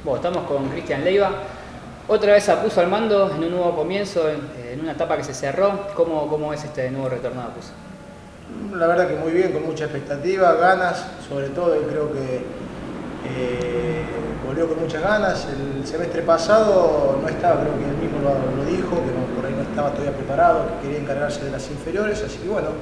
Bueno, estamos con Cristian Leiva. Otra vez Apuzzo al mando en un nuevo comienzo, en una etapa que se cerró. ¿Cómo es este nuevo retorno de Apuzzo? La verdad que muy bien, con mucha expectativa, ganas, sobre todo, y creo que volvió con muchas ganas. El semestre pasado no estaba, creo que él mismo lo dijo, que por ahí no estaba todavía preparado, que quería encargarse de las inferiores, así que bueno,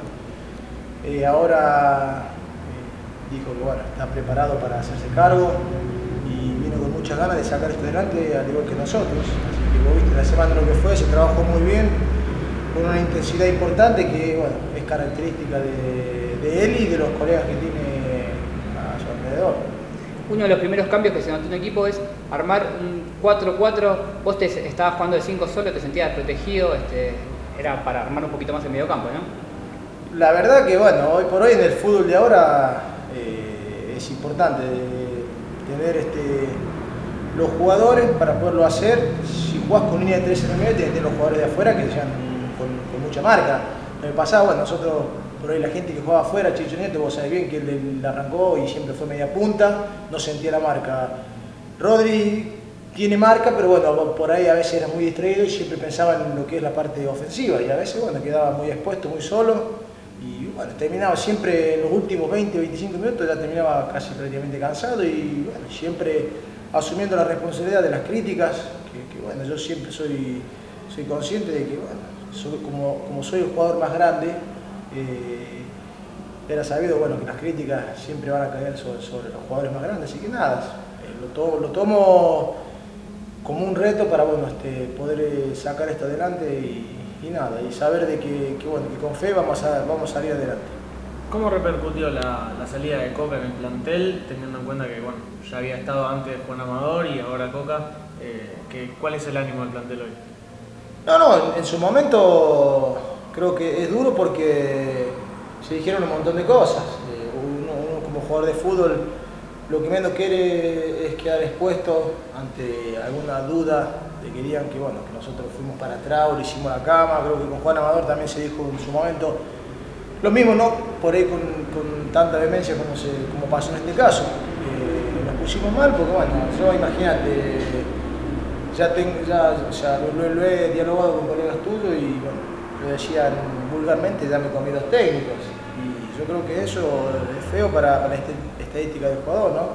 ahora dijo que bueno, está preparado para hacerse cargo y vino con muchas ganas de sacar esto adelante, al igual que nosotros. Así que vos viste la semana lo que fue, se trabajó muy bien, con una intensidad importante que bueno, es característica de él y de los colegas que tiene a su alrededor. Uno de los primeros cambios que se notó en el equipo es armar un 4-4. Vos estabas jugando de 5 solo, te sentías desprotegido, era para armar un poquito más el mediocampo, ¿no? La verdad que bueno, hoy por hoy en el fútbol de ahora es importante tener los jugadores para poderlo hacer. Si jugás con línea de 3 en el medio, tenés que tener los jugadores de afuera que sean con mucha marca. En el pasado, bueno, nosotros, por ahí la gente que jugaba afuera, Chicho Nieto, vos sabés bien que él arrancó y siempre fue media punta, no sentía la marca. Rodri tiene marca, pero bueno, por ahí a veces era muy distraído y siempre pensaba en lo que es la parte ofensiva y a veces, bueno, quedaba muy expuesto, muy solo y bueno, terminaba siempre en los últimos 20 o 25 minutos, ya terminaba casi prácticamente cansado y bueno, siempre asumiendo la responsabilidad de las críticas, que bueno, yo siempre soy consciente de que, bueno, como soy el jugador más grande, era sabido, bueno, que las críticas siempre van a caer sobre los jugadores más grandes, así que nada, lo tomo como un reto para, bueno, poder sacar esto adelante y nada, y saber de bueno, que con fe vamos a salir adelante. ¿Cómo repercutió la salida de Coca en el plantel, teniendo en cuenta que bueno, ya había estado antes Juan Amador y ahora Coca? ¿Cuál es el ánimo del plantel hoy? No, en su momento creo que es duro porque se dijeron un montón de cosas. Uno como jugador de fútbol lo que menos quiere es quedar expuesto ante alguna duda de que digan que, bueno, que nosotros fuimos para atrás o le hicimos la cama. Creo que con Juan Amador también se dijo en su momento lo mismo, no por ahí con tanta vehemencia como pasó en este caso. Nos pusimos mal porque, bueno, yo imagínate, lo he dialogado con colegas tuyos y bueno, lo decían vulgarmente, ya me comí dos técnicos. Y yo creo que eso es feo para la estadística del jugador, ¿no?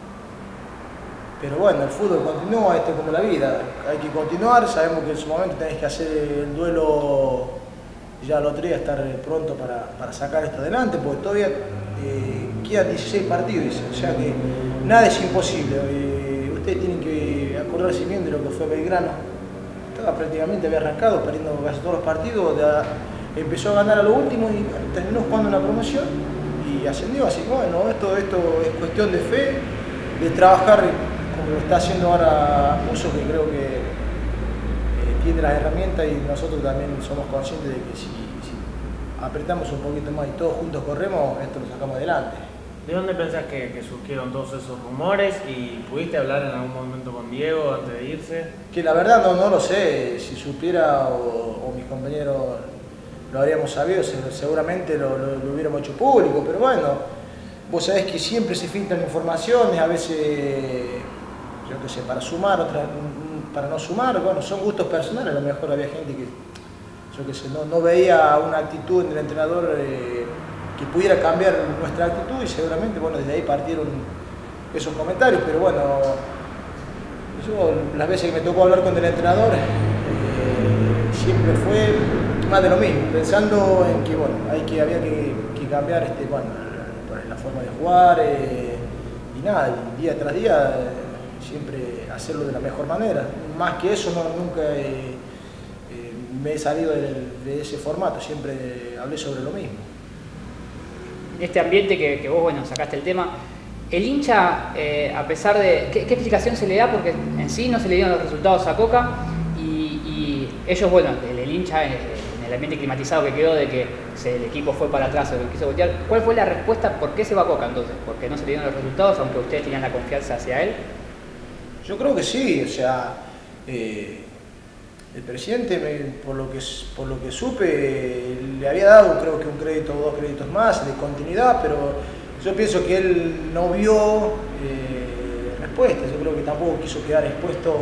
Pero bueno, el fútbol continúa, esto es como la vida, hay que continuar, sabemos que en su momento tenés que hacer el duelo ya el otro día, estar pronto para sacar esto adelante, porque todavía quedan 16 partidos, o sea que nada es imposible. Ustedes tienen que acordarse bien de lo que fue Belgrano. Estaba prácticamente, había arrancado perdiendo casi todos los partidos, empezó a ganar a lo último y bueno, terminó jugando en la promoción y ascendió. Así que bueno, esto es cuestión de fe, de trabajar como lo está haciendo ahora Apuzzo, que creo que tiene las herramientas y nosotros también somos conscientes de que si apretamos un poquito más y todos juntos corremos, esto lo sacamos adelante. ¿De dónde pensás que surgieron todos esos rumores y pudiste hablar en algún momento con Diego antes de irse? Que la verdad no lo sé, si supiera o mis compañeros lo habríamos sabido, seguramente lo hubiéramos hecho público, pero bueno, vos sabés que siempre se filtran informaciones, a veces, yo qué sé, para sumar, otras para no sumar, bueno, son gustos personales, a lo mejor había gente que, yo qué sé, no veía una actitud en el entrenador que pudiera cambiar nuestra actitud y seguramente, bueno, desde ahí partieron esos comentarios, pero bueno, yo las veces que me tocó hablar con el entrenador siempre fue más de lo mismo, pensando en que, bueno, había que cambiar bueno, la forma de jugar y nada, y día tras día siempre hacerlo de la mejor manera. Más que eso nunca me he salido de ese formato, siempre hablé sobre lo mismo. Este ambiente que vos, bueno, sacaste el tema, el hincha, a pesar de... ¿Qué explicación se le da? Porque en sí no se le dieron los resultados a Coca y ellos, bueno, el hincha en el ambiente climatizado que quedó de que el equipo fue para atrás o que quiso voltear, ¿cuál fue la respuesta? ¿Por qué se va Coca entonces? ¿Porque no se le dieron los resultados aunque ustedes tenían la confianza hacia él? Yo creo que sí, o sea, el presidente, por lo que supe, le había dado creo que un crédito o 2 créditos más de continuidad, pero yo pienso que él no vio respuesta. Yo creo que tampoco quiso quedar expuesto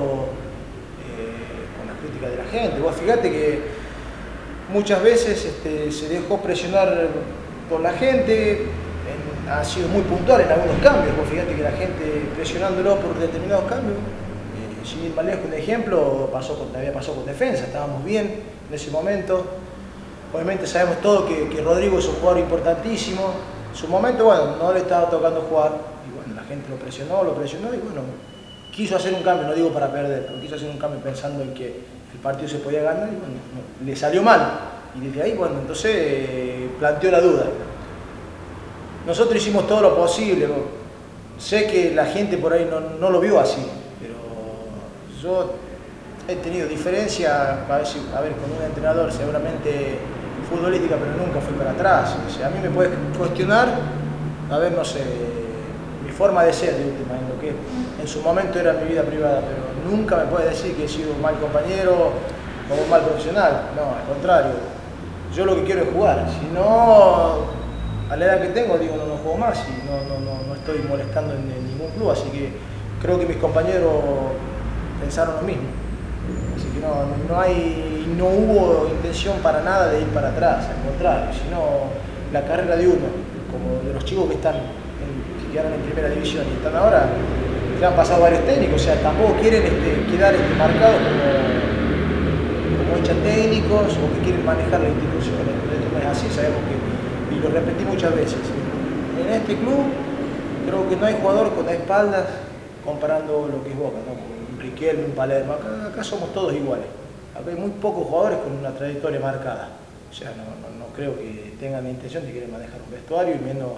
con las críticas de la gente. Vos fíjate que muchas veces se dejó presionar por la gente, ha sido muy puntual en algunos cambios. Vos fíjate que la gente presionándolo por determinados cambios, sin ir más lejos, un ejemplo, también pasó con Defensa, estábamos bien en ese momento. Obviamente sabemos todos que Rodrigo es un jugador importantísimo. En su momento, bueno, no le estaba tocando jugar, y bueno, la gente lo presionó, y bueno, quiso hacer un cambio, no digo para perder, pero quiso hacer un cambio pensando en que el partido se podía ganar, y bueno, le salió mal. Y desde ahí, bueno, entonces planteó la duda. Nosotros hicimos todo lo posible. Sé que la gente por ahí no lo vio así, pero yo he tenido diferencia, a ver, con un entrenador seguramente futbolística, pero nunca fui para atrás. O sea, a mí me puedes cuestionar, a ver, no sé, mi forma de ser de última, en lo que en su momento era mi vida privada, pero nunca me puedes decir que he sido un mal compañero o un mal profesional. No, al contrario, yo lo que quiero es jugar. Si no, a la edad que tengo, digo, no juego más y no estoy molestando en ningún club, así que creo que mis compañeros pensaron lo mismo. Así que no hubo intención para nada de ir para atrás, al contrario, sino la carrera de uno, como de los chicos que quedaron en primera división y están ahora, ya han pasado varios técnicos, o sea, tampoco quieren quedar marcados como hinchas técnicos o que quieren manejar la institución. Esto no es así, sabemos que, y lo repetí muchas veces, en este club creo que no hay jugador con espaldas comparando lo que es Boca, ¿no? Un Riquelme, un Palermo, acá somos todos iguales. Acá hay muy pocos jugadores con una trayectoria marcada. O sea, no creo que tengan la intención de querer manejar un vestuario y menos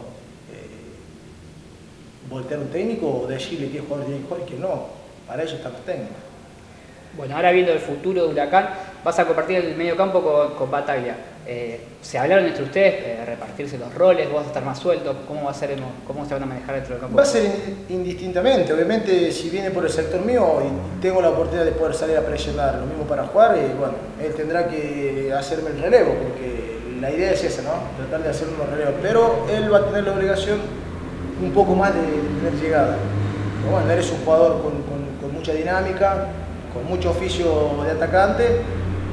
voltear un técnico o decirle qué jugador tiene que jugar y que no. Para eso están los técnicos. Bueno, ahora viendo el futuro de Huracán, vas a compartir el medio campo con Bataglia. ¿Se hablaron entre ustedes, repartirse los roles? ¿Vos vas a estar más suelto? ¿Cómo se van a manejar dentro del campo? Va a ser indistintamente. Obviamente, si viene por el sector mío y tengo la oportunidad de poder salir a presionar, lo mismo para jugar, bueno, él tendrá que hacerme el relevo, porque la idea es esa, ¿no? Tratar de hacer unos relevos. Pero él va a tener la obligación un poco más de tener llegada. Pero bueno, él es un jugador con mucha dinámica, con mucho oficio de atacante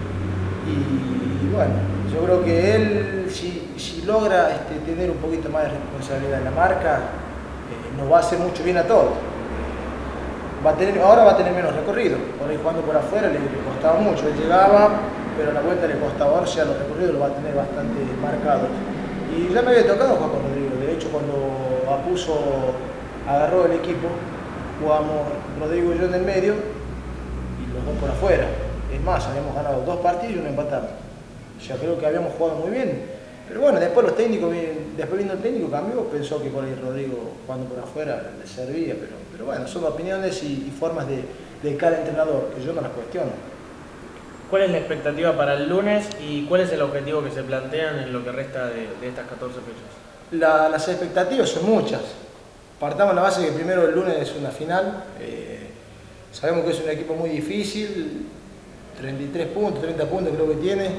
y bueno, yo creo que él si logra tener un poquito más de responsabilidad en la marca, nos va a hacer mucho bien a todos. Ahora va a tener menos recorrido, por ahí jugando por afuera le costaba mucho, él llegaba, pero a la vuelta le costaba, ahora ya los recorridos los va a tener bastante marcados. Y ya me había tocado jugar con Rodrigo, de hecho cuando Apuso agarró el equipo, jugamos Rodrigo y yo en el medio, los dos por afuera. Es más, habíamos ganado 2 partidos y 1 empatado. O sea, creo que habíamos jugado muy bien. Pero bueno, después viendo el técnico cambió, pensó que por ahí Rodrigo jugando por afuera le servía, pero bueno, son opiniones y formas de cada entrenador, que yo no las cuestiono. ¿Cuál es la expectativa para el lunes y cuál es el objetivo que se plantean en lo que resta de estas 14 fechas? Las expectativas son muchas. Partamos la base que primero el lunes es una final. Sabemos que es un equipo muy difícil, 33 puntos, 30 puntos creo que tiene,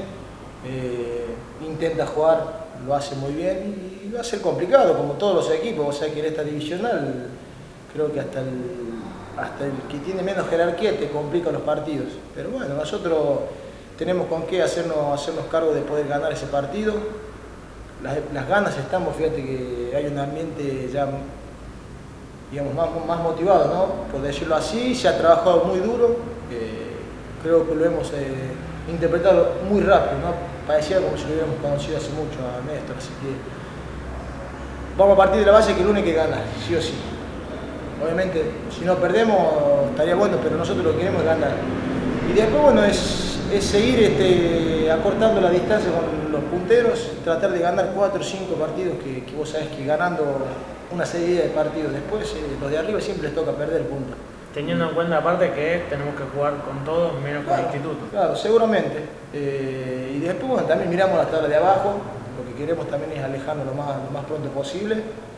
intenta jugar, lo hace muy bien y va a ser complicado como todos los equipos, o sea que en esta divisional creo que hasta el que tiene menos jerarquía te complica los partidos, pero bueno, nosotros tenemos con qué hacernos cargo de poder ganar ese partido, las ganas estamos, fíjate que hay un ambiente ya digamos, más motivado, ¿no? Por decirlo así, se ha trabajado muy duro, creo que lo hemos interpretado muy rápido, ¿no? Parecía como si lo hubiéramos conocido hace mucho a Néstor, así que vamos a partir de la base que el lunes hay que ganar, sí o sí. Obviamente, si no perdemos estaría bueno, pero nosotros lo que queremos es ganar. Y después, bueno, es seguir acortando la distancia con los punteros, tratar de ganar 4 o 5 partidos que vos sabés que ganando una serie de partidos después, los de arriba siempre les toca perder puntos. Teniendo en cuenta aparte que tenemos que jugar con todos menos con el instituto. Claro, seguramente. Y después bueno, también miramos la tabla de abajo, lo que queremos también es alejarnos lo más pronto posible.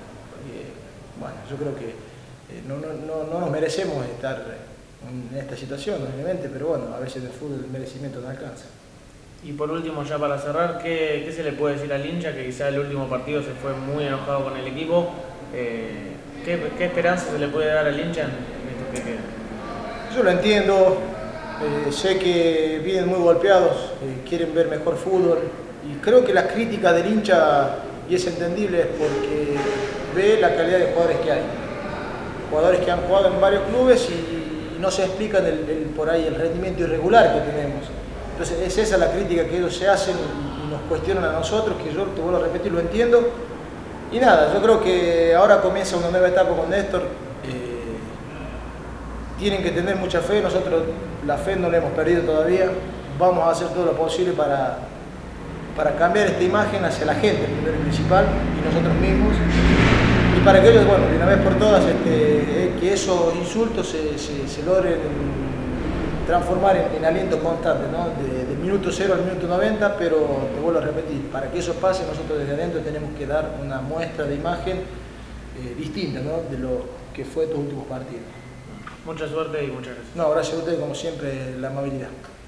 Bueno, yo creo que no nos merecemos estar en esta situación, obviamente, pero bueno, a veces en el fútbol el merecimiento no alcanza. Y por último, ya para cerrar, ¿qué se le puede decir al hincha que quizá el último partido se fue muy enojado con el equipo? ¿Qué esperanza se le puede dar al hincha que queda. Yo lo entiendo, sé que vienen muy golpeados, quieren ver mejor fútbol y creo que las críticas del hincha, y es entendible, es porque ve la calidad de jugadores que hay. Jugadores que han jugado en varios clubes y no se explican por ahí el rendimiento irregular que tenemos. Entonces es esa la crítica que ellos se hacen y nos cuestionan a nosotros, que yo te vuelvo a repetir, lo entiendo. Y nada, yo creo que ahora comienza una nueva etapa con Néstor. Tienen que tener mucha fe, nosotros la fe no la hemos perdido todavía. Vamos a hacer todo lo posible para cambiar esta imagen hacia la gente, primero y principal, y nosotros mismos. Y para que ellos, bueno, de una vez por todas, que esos insultos se logren transformar en aliento constante, ¿no? Del minuto 0 al minuto 90, pero te vuelvo a repetir, para que eso pase, nosotros desde adentro tenemos que dar una muestra de imagen distinta, ¿no? De lo que fue estos últimos partidos. Mucha suerte y muchas gracias. No, gracias a ustedes, como siempre, la amabilidad.